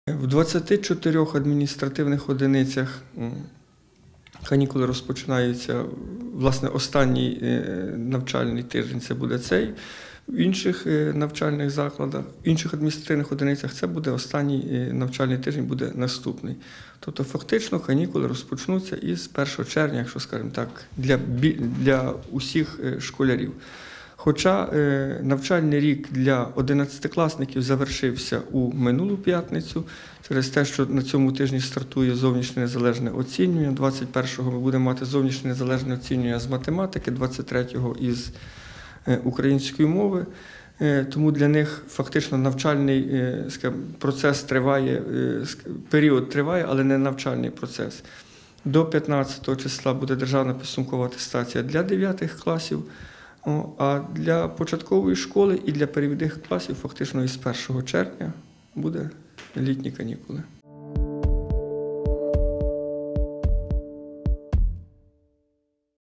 В 24 адміністративних одиницях канікули розпочинаються, власне, останній навчальний тиждень це буде цей. В інших навчальних закладах, в інших адміністративних одиницях це буде останній навчальний тиждень, буде наступний. Тобто фактично канікули розпочнуться із 1 червня, якщо, скажімо так, для усіх школярів. Хоча навчальний рік для 11-класників завершився у минулу п'ятницю, через те, що на цьому тижні стартує зовнішнє незалежне оцінювання. 21-го ми будемо мати зовнішнє незалежне оцінювання з математики, 23-го із української мови. Тому для них фактично навчальний процес триває, період триває, але не навчальний процес. До 15 числа буде державна підсумкова атестація для 9 класів, а для початкової школи і для перевідних класів фактично із 1 червня буде літні канікули.